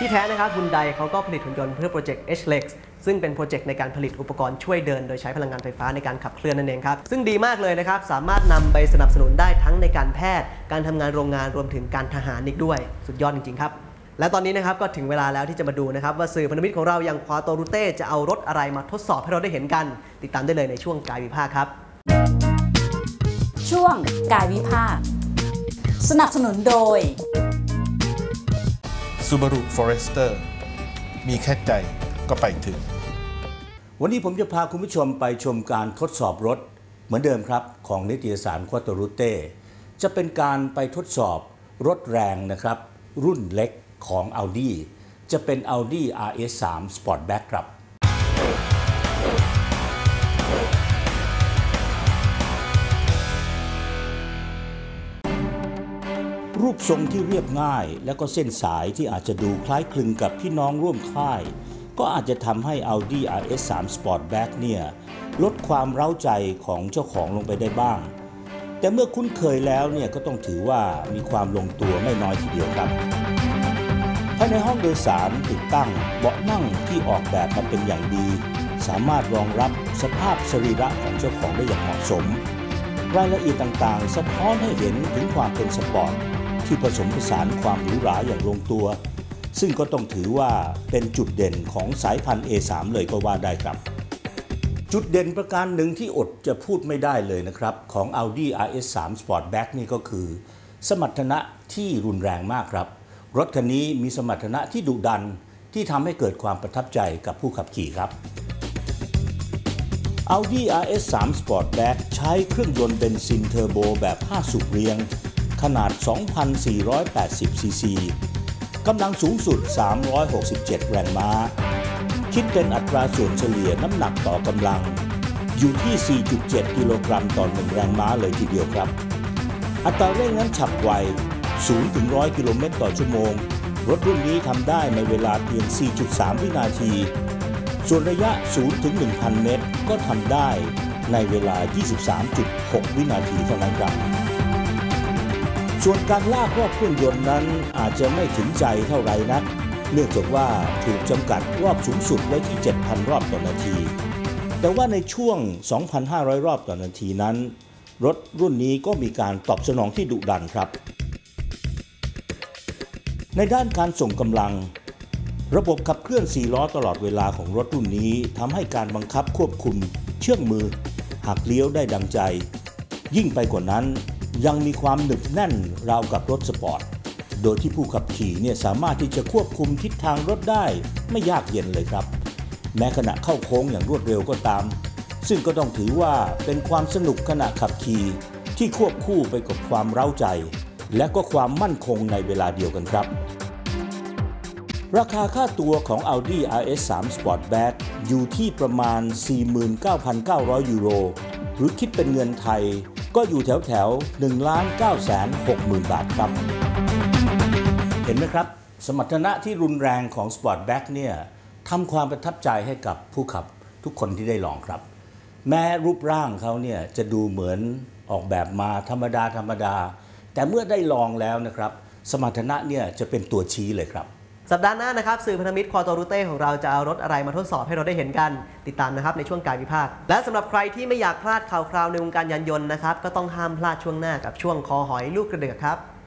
ที่แท้นะครับฮุนไดเขาก็ผลิตหุ่นยนต์เพื่อโปรเจกต์ H-Lex ซึ่งเป็นโปรเจกต์ในการผลิตอุปกรณ์ช่วยเดินโดยใช้พลังงานไฟฟ้าในการขับเคลื่อนนั่นเองครับซึ่งดีมากเลยนะครับสามารถนำไปสนับสนุนได้ทั้งในการแพทย์การทำงานโรงงานรวมถึงการทหารอีกด้วยสุดยอดจริงๆครับและตอนนี้นะครับก็ถึงเวลาแล้วที่จะมาดูนะครับว่าสื่อพันธมิตรของเราอย่างควาโตรูเต้จะเอารถอะไรมาทดสอบให้เราได้เห็นกันติดตามได้เลยในช่วงกายวิภาคครับช่วงกายวิภาคสนับสนุนโดย Subaru Forester มีแค่ใจก็ไปถึงวันนี้ผมจะพาคุณผู้ชมไปชมการทดสอบรถเหมือนเดิมครับของนิตยสารควาโตรูเต้จะเป็นการไปทดสอบรถแรงนะครับรุ่นเล็กของ Audi จะเป็น Audi RS3 Sportback ครับรูปทรงที่เรียบง่ายและก็เส้นสายที่อาจจะดูคล้ายคลึงกับพี่น้องร่วมค่ายก็อาจจะทำให้ Audi RS3 Sportback เนี่ยลดความเร้าใจของเจ้าของลงไปได้บ้างแต่เมื่อคุ้นเคยแล้วเนี่ยก็ต้องถือว่ามีความลงตัวไม่น้อยทีเดียวครับภายในห้องโดยสารติดตั้งเบาะนั่งที่ออกแบบมาเป็นอย่างดีสามารถรองรับสภาพสรีระของเจ้าของได้อย่างเหมาะสมรายละเอียดต่างๆสะท้อนให้เห็นถึงความเป็นสปอร์ตที่ผสมผสานความหรูหราอย่างลงตัวซึ่งก็ต้องถือว่าเป็นจุดเด่นของสายพันธุ์ A3 เลยก็ว่าได้ครับจุดเด่นประการหนึ่งที่อดจะพูดไม่ได้เลยนะครับของ Audi RS3 Sportback นี่ก็คือสมรรถนะที่รุนแรงมากครับรถคันนี้มีสมรรถนะที่ดุดันที่ทำให้เกิดความประทับใจกับผู้ขับขี่ครับ Audi RS3 Sportback ใช้เครื่องยนต์เบนซินเทอร์โบแบบ5สูบเรียงขนาด 2,480 ซีซีกำลังสูงสุด367แรงม้าคิดเป็นอัตราส่วนเฉลี่ยน้ำหนักต่อกำลังอยู่ที่ 4.7 กิโลกรัมต่อ1แรงม้าเลยทีเดียวครับอัตราเร่งนั้นฉับไว0-100 กิโลเมตรต่อชั่วโมงรถรุ่นนี้ทำได้ในเวลาเพียง 4.3 วินาทีส่วนระยะ 0-1,000 เมตรก็ทำได้ในเวลา 23.6 วินาทีเท่านั้นครับส่วนการลากรอบเครื่องยนต์นั้นอาจจะไม่ถึงใจเท่าไรนักเนื่องจากว่าถูกจำกัดรอบสูงสุดไว้ที่ 7,000 รอบต่อนาทีแต่ว่าในช่วง 2,500 รอบต่อนาทีนั้นรถรุ่นนี้ก็มีการตอบสนองที่ดุดันครับในด้านการส่งกำลังระบบขับเคลื่อน4ล้อตลอดเวลาของรถรุ่นนี้ทำให้การบังคับควบคุมเชื่องมือหักเลี้ยวได้ดังใจยิ่งไปกว่านั้นยังมีความหนึบแน่นราวกับรถสปอร์ตโดยที่ผู้ขับขี่เนี่ยสามารถที่จะควบคุมทิศทางรถได้ไม่ยากเย็นเลยครับแม้ขณะเข้าโค้งอย่างรวดเร็วก็ตามซึ่งก็ต้องถือว่าเป็นความสนุกขณะขับขี่ที่ควบคู่ไปกับความเร้าใจและก็ความมั่นคงในเวลาเดียวกันครับราคาค่าตัวของ Audi RS3 Sportback อยู่ที่ประมาณ 49,900 ยูโรหรือคิดเป็นเงินไทยก็อยู่แถวๆ 1,960,000 บาทครับเห็นไหมครับสมรรถนะที่รุนแรงของ Sportback เนี่ยทำความประทับใจให้กับผู้ขับทุกคนที่ได้ลองครับแม้รูปร่างเขาเนี่ยจะดูเหมือนออกแบบมาธรรมดาแต่เมื่อได้ลองแล้วนะครับสมรรถนะเนี่ยจะเป็นตัวชี้เลยครับสัปดาห์หน้านะครับสื่อพันธมิตรควาโตรูเต้ของเราจะเอารถอะไรมาทดสอบให้เราได้เห็นกันติดตามนะครับในช่วงกายวิภาคและสำหรับใครที่ไม่อยากพลาดข่าวคราวในวงการยานยนต์นะครับก็ต้องห้ามพลาดช่วงหน้ากับช่วงคอหอยลูกกระเดือกครับ